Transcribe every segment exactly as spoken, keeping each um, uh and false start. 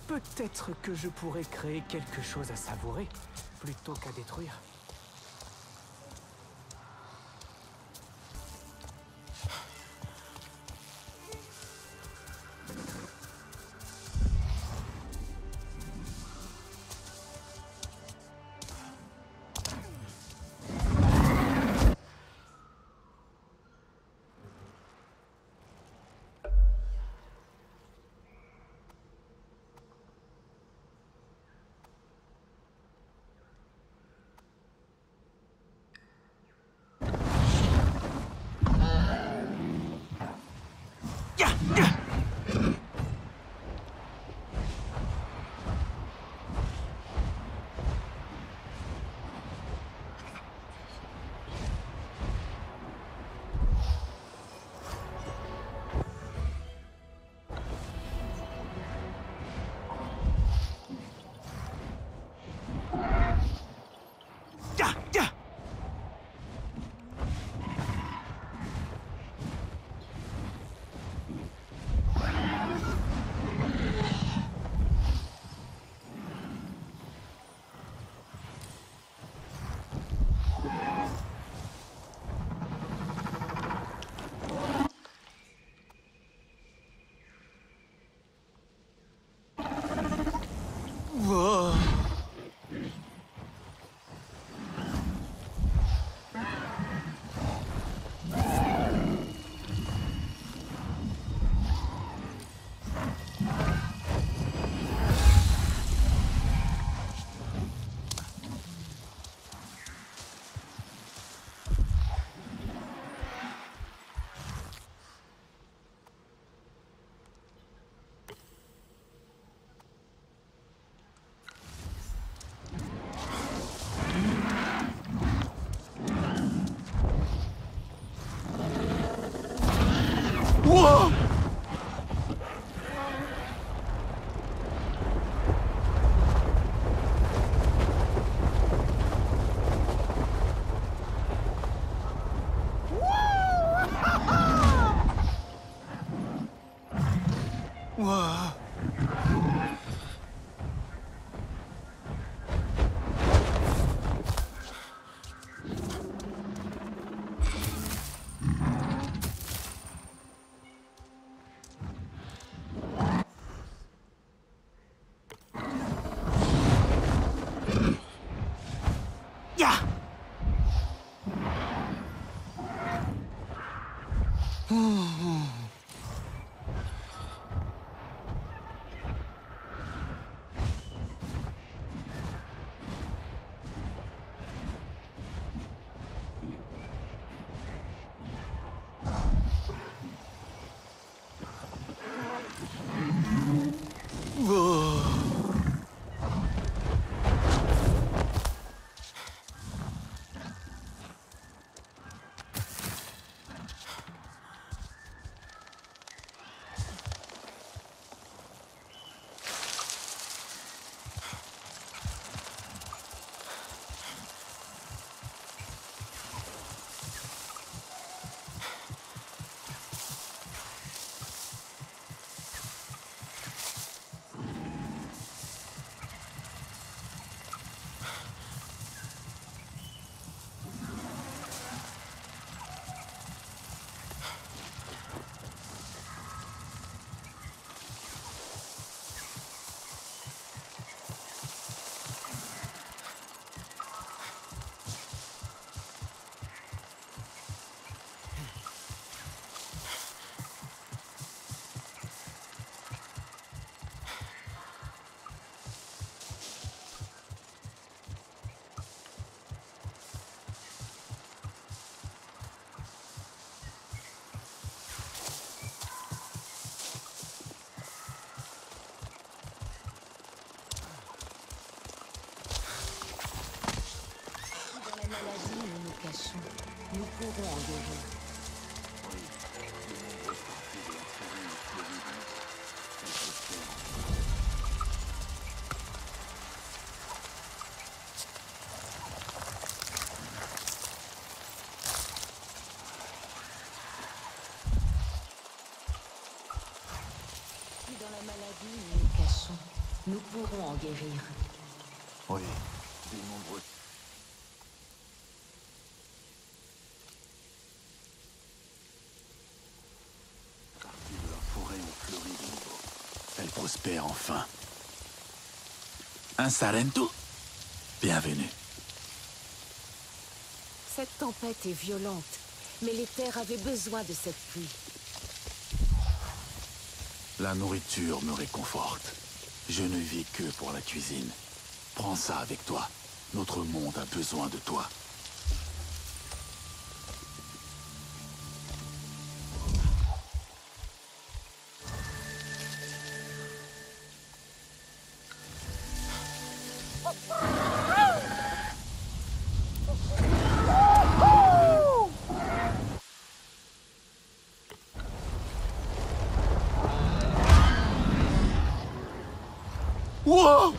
Peut-être que je pourrais créer quelque chose à savourer, plutôt qu'à détruire. Whoa! Whoa! Maladie, nous nous cachons. Nous pourrons en guérir. Si dans la maladie, nous nous cachons, pourrons en guérir. Oui, de nombreux. Parties de la forêt ont fleuri de nouveau. Elle prospère enfin. Un Sarento? Bienvenue. Cette tempête est violente, mais les terres avaient besoin de cette pluie. La nourriture me réconforte. Je ne vis que pour la cuisine. Prends ça avec toi. Notre monde a besoin de toi. Wow!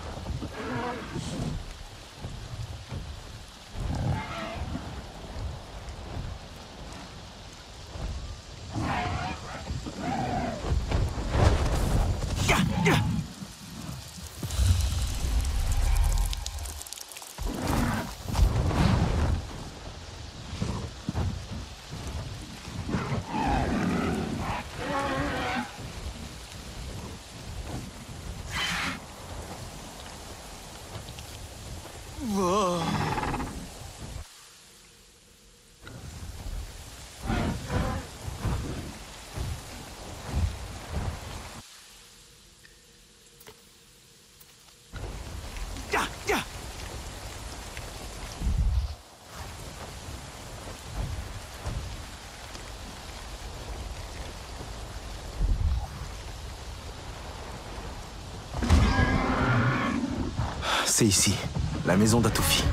C'est ici, la maison d'Atoufi.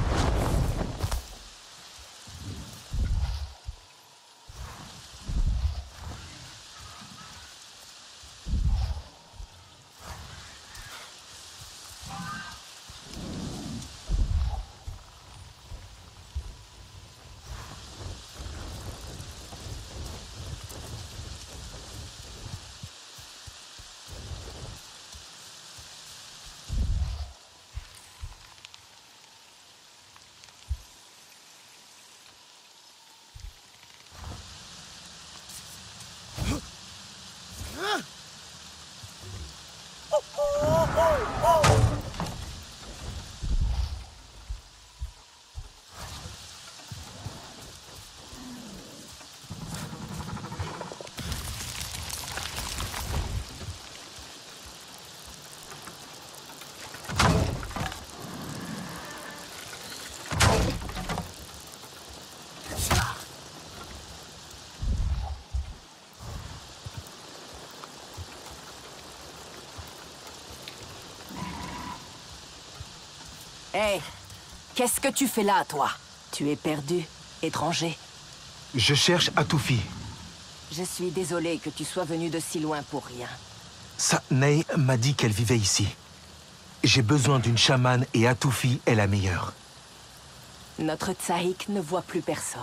Hé, hey, qu'est-ce que tu fais là, toi? Tu es perdu, étranger. Je cherche Atoufi. Je suis désolé que tu sois venu de si loin pour rien. Sa Ney m'a dit qu'elle vivait ici. J'ai besoin d'une chamane et Atoufi est la meilleure. Notre Tsahik ne voit plus personne.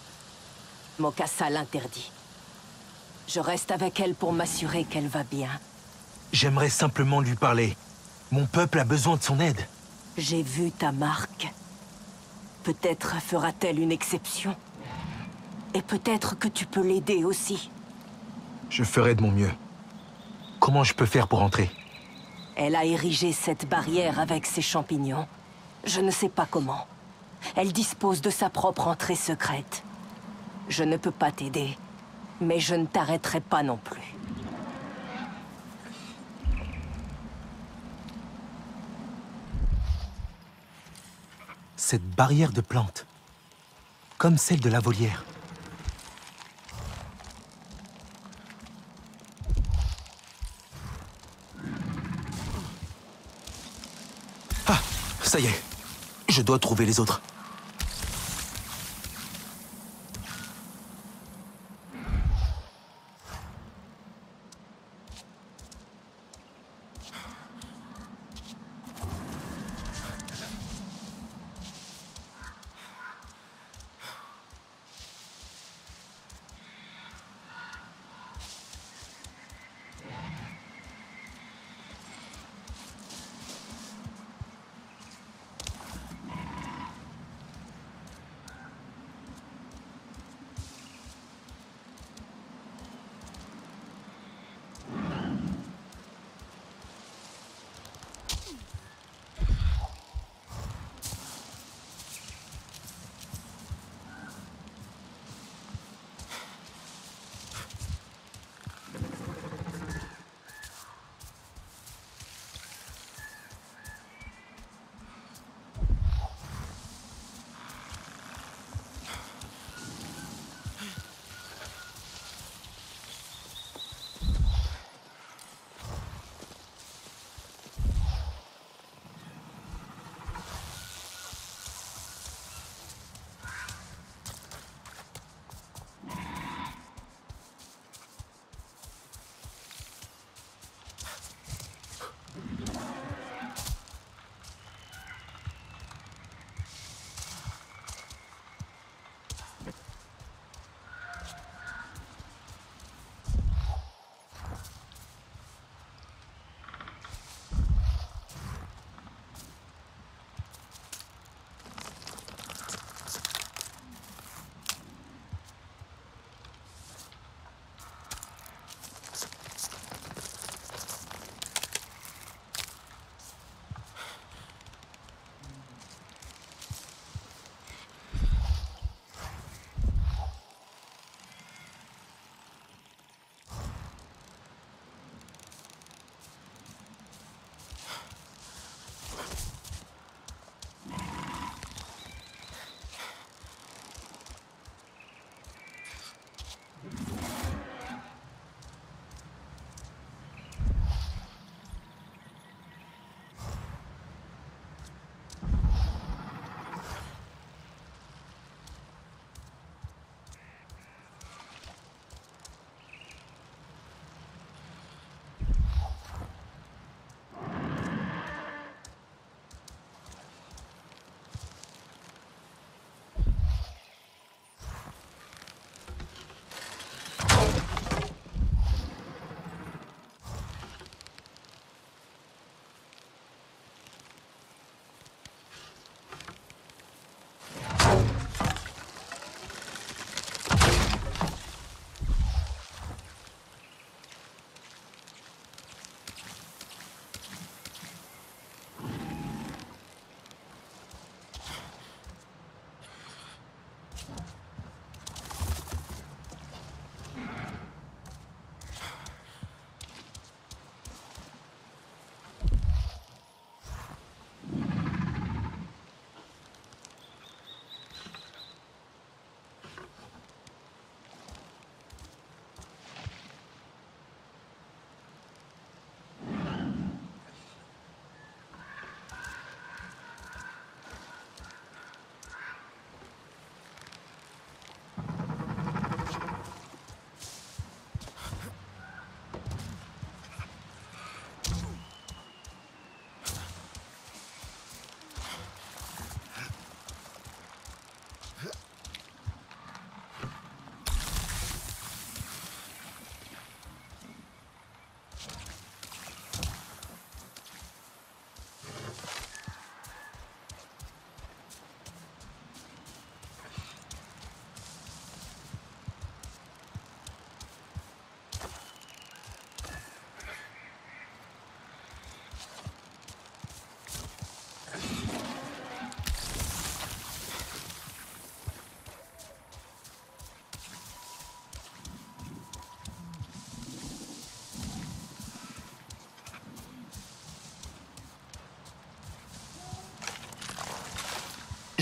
Mokassa l'interdit. Je reste avec elle pour m'assurer qu'elle va bien. J'aimerais simplement lui parler. Mon peuple a besoin de son aide. J'ai vu ta marque. Peut-être fera-t-elle une exception. Et peut-être que tu peux l'aider aussi. Je ferai de mon mieux. Comment je peux faire pour entrer? Elle a érigé cette barrière avec ses champignons. Je ne sais pas comment. Elle dispose de sa propre entrée secrète. Je ne peux pas t'aider, mais je ne t'arrêterai pas non plus. Cette barrière de plantes, comme celle de la volière. Ah, ça y est, je dois trouver les autres.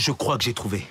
Je crois que j'ai trouvé.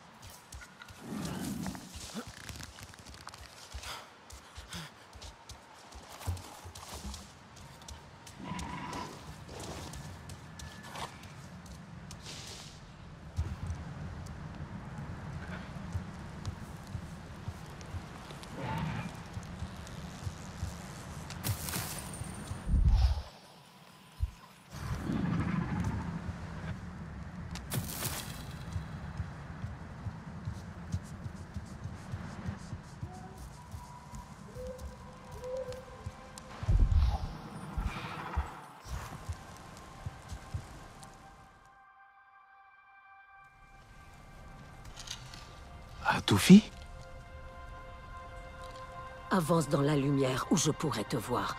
Atoufi? Avance dans la lumière où je pourrais te voir.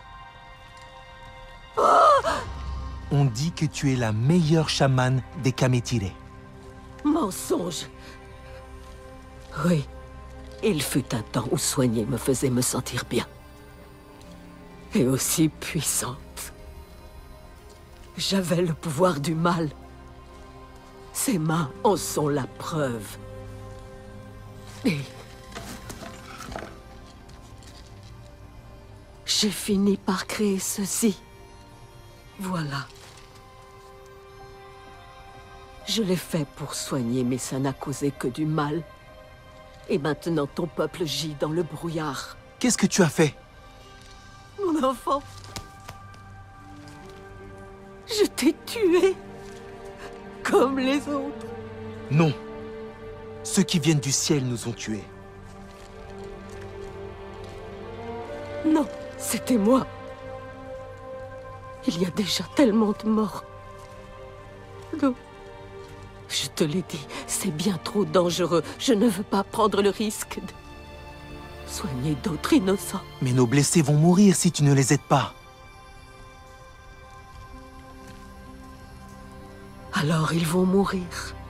On dit que tu es la meilleure chamane des Kame'tireh. Mensonge. Oui. Il fut un temps où soigner me faisait me sentir bien. Et aussi puissante. J'avais le pouvoir du mal. Ses mains en sont la preuve. Et... j'ai fini par créer ceci. Voilà. Je l'ai fait pour soigner, mais ça n'a causé que du mal. Et maintenant, ton peuple gît dans le brouillard. Qu'est-ce que tu as fait? Mon enfant. Je t'ai tué. Comme les autres. Non. Ceux qui viennent du ciel nous ont tués. Non, c'était moi. Il y a déjà tellement de morts. Non. Je te l'ai dit, c'est bien trop dangereux. Je ne veux pas prendre le risque de soigner d'autres innocents. Mais nos blessés vont mourir si tu ne les aides pas. Alors ils vont mourir.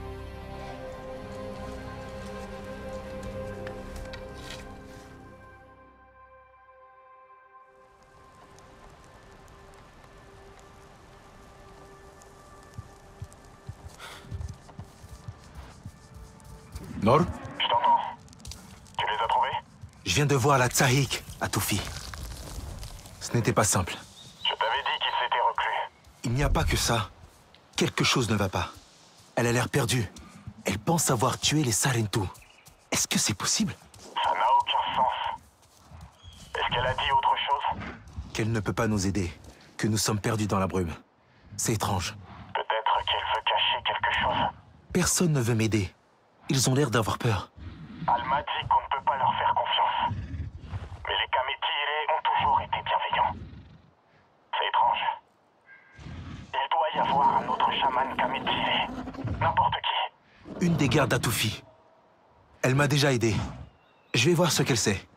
Nor? Je t'entends. Tu les as trouvés? Je viens de voir la Tsahik, Atoufi. Ce n'était pas simple. Je t'avais dit qu'ils s'étaient reclus. Il n'y a pas que ça. Quelque chose ne va pas. Elle a l'air perdue. Elle pense avoir tué les Sarentu. Est-ce que c'est possible? Ça n'a aucun sens. Est-ce qu'elle a dit autre chose? Qu'elle ne peut pas nous aider. Que nous sommes perdus dans la brume. C'est étrange. Peut-être qu'elle veut cacher quelque chose. Personne ne veut m'aider. Ils ont l'air d'avoir peur. Elle m'a dit qu'on ne peut pas leur faire confiance. Mais les Kame'tireh ont toujours été bienveillants. C'est étrange. Il doit y avoir un autre chaman Kame'tireh. N'importe qui. Une des gardes d'Atoufi. Elle m'a déjà aidé. Je vais voir ce qu'elle sait.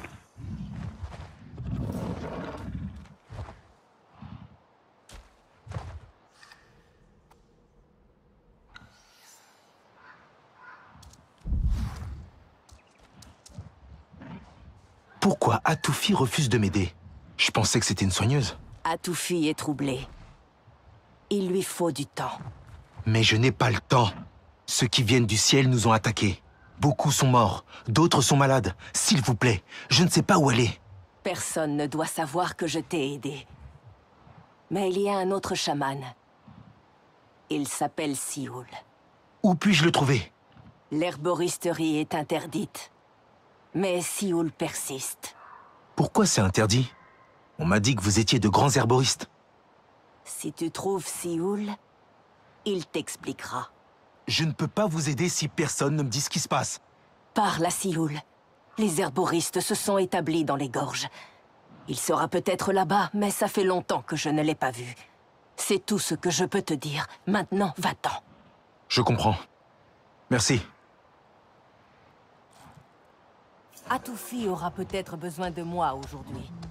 Pourquoi Atoufi refuse de m'aider? Je pensais que c'était une soigneuse. Atoufi est troublé. Il lui faut du temps. Mais je n'ai pas le temps. Ceux qui viennent du ciel nous ont attaqués. Beaucoup sont morts, d'autres sont malades. S'il vous plaît, je ne sais pas où aller. Personne ne doit savoir que je t'ai aidé. Mais il y a un autre chaman. Il s'appelle Sioul. Où puis-je le trouver? L'herboristerie est interdite. Mais Sioul persiste. Pourquoi c'est interdit? On m'a dit que vous étiez de grands herboristes. Si tu trouves Sioul, il t'expliquera. Je ne peux pas vous aider si personne ne me dit ce qui se passe. Parle à Sioul. Les herboristes se sont établis dans les gorges. Il sera peut-être là-bas, mais ça fait longtemps que je ne l'ai pas vu. C'est tout ce que je peux te dire. Maintenant, va-t'en. Je comprends. Merci. Atoufi aura peut-être besoin de moi aujourd'hui.